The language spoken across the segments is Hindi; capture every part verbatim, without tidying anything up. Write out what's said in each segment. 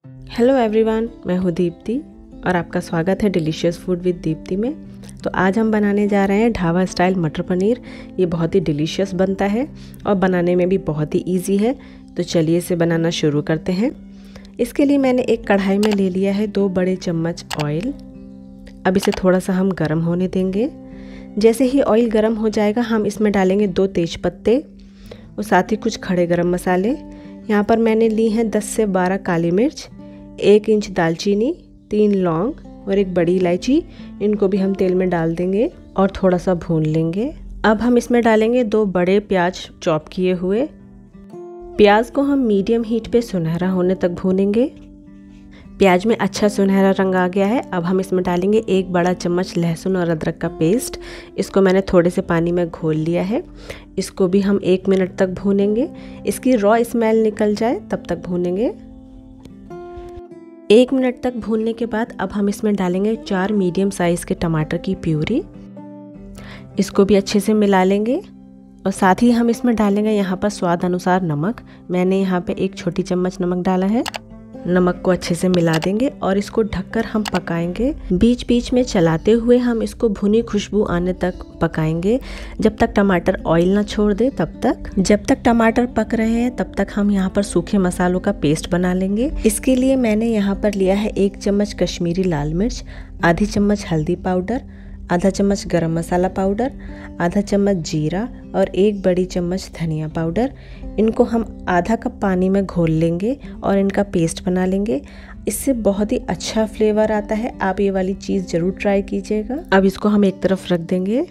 हेलो एवरीवन, मैं हूँ दीप्ति और आपका स्वागत है डिलीशियस फूड विद दीप्ति में। तो आज हम बनाने जा रहे हैं ढाबा स्टाइल मटर पनीर। ये बहुत ही डिलीशियस बनता है और बनाने में भी बहुत ही इजी है। तो चलिए इसे बनाना शुरू करते हैं। इसके लिए मैंने एक कढ़ाई में ले लिया है दो बड़े चम्मच ऑयल। अब इसे थोड़ा सा हम गर्म होने देंगे। जैसे ही ऑयल गर्म हो जाएगा हम इसमें डालेंगे दो तेज पत्ते और साथ ही कुछ खड़े गरम मसाले। यहाँ पर मैंने ली हैं दस से बारह काली मिर्च, एक इंच दालचीनी, तीन लौंग और एक बड़ी इलायची। इनको भी हम तेल में डाल देंगे और थोड़ा सा भून लेंगे। अब हम इसमें डालेंगे दो बड़े प्याज चॉप किए हुए। प्याज को हम मीडियम हीट पे सुनहरा होने तक भूनेंगे। प्याज में अच्छा सुनहरा रंग आ गया है। अब हम इसमें डालेंगे एक बड़ा चम्मच लहसुन और अदरक का पेस्ट। इसको मैंने थोड़े से पानी में घोल लिया है। इसको भी हम एक मिनट तक भूनेंगे। इसकी रॉ स्मेल निकल जाए तब तक भूनेंगे। एक मिनट तक भूनने के बाद अब हम इसमें डालेंगे चार मीडियम साइज़ के टमाटर की प्यूरी। इसको भी अच्छे से मिला लेंगे और साथ ही हम इसमें डालेंगे यहाँ पर स्वाद अनुसार नमक। मैंने यहाँ पे एक छोटी चम्मच नमक डाला है। नमक को अच्छे से मिला देंगे और इसको ढककर हम पकाएंगे। बीच बीच में चलाते हुए हम इसको भुनी खुशबू आने तक पकाएंगे, जब तक टमाटर ऑयल ना छोड़ दे तब तक। जब तक टमाटर पक रहे हैं तब तक हम यहाँ पर सूखे मसालों का पेस्ट बना लेंगे। इसके लिए मैंने यहाँ पर लिया है एक चम्मच कश्मीरी लाल मिर्च, आधी चम्मच हल्दी पाउडर, आधा चम्मच गरम मसाला पाउडर, आधा चम्मच जीरा और एक बड़ी चम्मच धनिया पाउडर। इनको हम आधा कप पानी में घोल लेंगे और इनका पेस्ट बना लेंगे। इससे बहुत ही अच्छा फ्लेवर आता है। आप ये वाली चीज़ ज़रूर ट्राई कीजिएगा। अब इसको हम एक तरफ रख देंगे।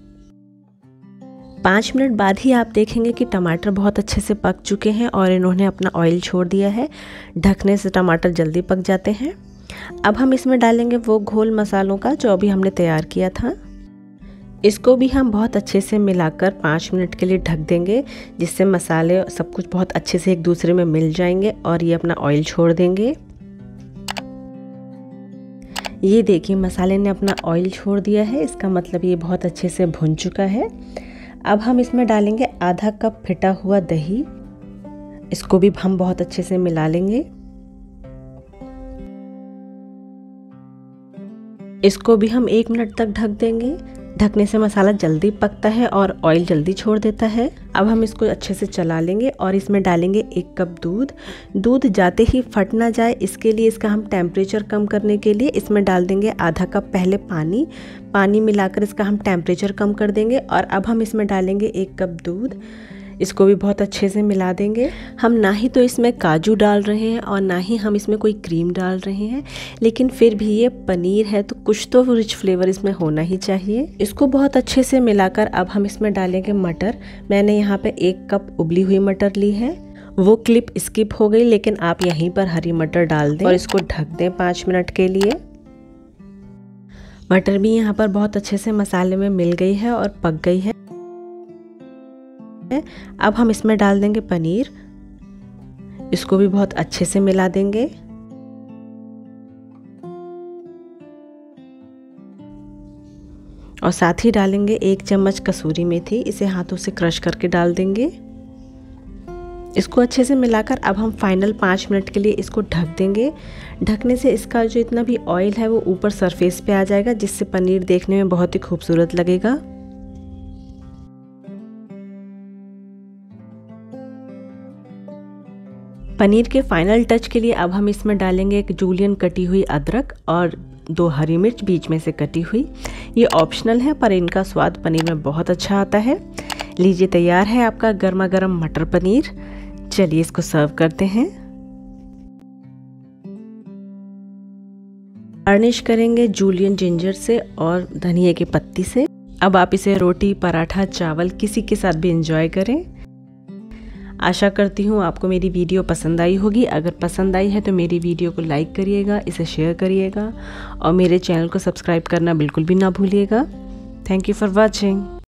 पाँच मिनट बाद ही आप देखेंगे कि टमाटर बहुत अच्छे से पक चुके हैं और इन्होंने अपना ऑयल छोड़ दिया है। ढकने से टमाटर जल्दी पक जाते हैं। अब हम इसमें डालेंगे वो घोल मसालों का जो अभी हमने तैयार किया था। इसको भी हम बहुत अच्छे से मिलाकर पाँच मिनट के लिए ढक देंगे, जिससे मसाले सब कुछ बहुत अच्छे से एक दूसरे में मिल जाएंगे और ये अपना ऑयल छोड़ देंगे। ये देखिए मसाले ने अपना ऑयल छोड़ दिया है। इसका मतलब ये बहुत अच्छे से भुन चुका है। अब हम इसमें डालेंगे आधा कप फिटा हुआ दही। इसको भी हम बहुत अच्छे से मिला लेंगे। इसको भी हम एक मिनट तक ढक देंगे। ढकने से मसाला जल्दी पकता है और ऑयल जल्दी छोड़ देता है। अब हम इसको अच्छे से चला लेंगे और इसमें डालेंगे एक कप दूध। दूध जाते ही फट ना जाए, इसके लिए इसका हम टेम्परेचर कम करने के लिए इसमें डाल देंगे आधा कप पहले पानी। पानी मिलाकर इसका हम टेम्परेचर कम कर देंगे और अब हम इसमें डालेंगे एक कप दूध। इसको भी बहुत अच्छे से मिला देंगे। हम ना ही तो इसमें काजू डाल रहे हैं और ना ही हम इसमें कोई क्रीम डाल रहे हैं, लेकिन फिर भी ये पनीर है तो कुछ तो रिच फ्लेवर इसमें होना ही चाहिए। इसको बहुत अच्छे से मिलाकर अब हम इसमें डालेंगे मटर। मैंने यहाँ पे एक कप उबली हुई मटर ली है। वो क्लिप स्किप हो गई, लेकिन आप यहीं पर हरी मटर डाल दें और इसको ढक दें पाँच मिनट के लिए। मटर भी यहाँ पर बहुत अच्छे से मसाले में मिल गई है और पक गई है। अब हम इसमें डाल देंगे पनीर। इसको भी बहुत अच्छे से मिला देंगे। और साथ ही डालेंगे एक चम्मच कसूरी मेथी। इसे हाथों से क्रश करके डाल देंगे। इसको अच्छे से मिलाकर अब हम फाइनल पाँच मिनट के लिए इसको ढक देंगे। ढकने से इसका जो इतना भी ऑयल है वो ऊपर सरफेस पे आ जाएगा, जिससे पनीर देखने में बहुत ही खूबसूरत लगेगा। पनीर के फाइनल टच के लिए अब हम इसमें डालेंगे एक जूलियन कटी हुई अदरक और दो हरी मिर्च बीच में से कटी हुई। ये ऑप्शनल है पर इनका स्वाद पनीर में बहुत अच्छा आता है। लीजिए तैयार है आपका गर्मा गर्म मटर पनीर। चलिए इसको सर्व करते हैं। गार्निश करेंगे जूलियन जिंजर से और धनिया की पत्ती से। अब आप इसे रोटी, पराठा, चावल किसी के साथ भी एंजॉय करें। आशा करती हूँ आपको मेरी वीडियो पसंद आई होगी। अगर पसंद आई है तो मेरी वीडियो को लाइक करिएगा, इसे शेयर करिएगा और मेरे चैनल को सब्सक्राइब करना बिल्कुल भी ना भूलिएगा। Thank you for watching.